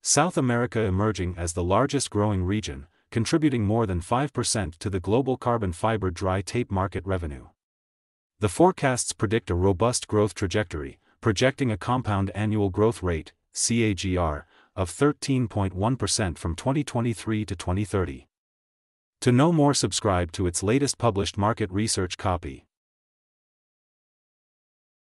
South America emerging as the largest growing region, contributing more than 5% to the global carbon fiber dry tape market revenue. The forecasts predict a robust growth trajectory, projecting a compound annual growth rate, CAGR, of 13.1% from 2023 to 2030. To know more, subscribe to its latest published market research copy.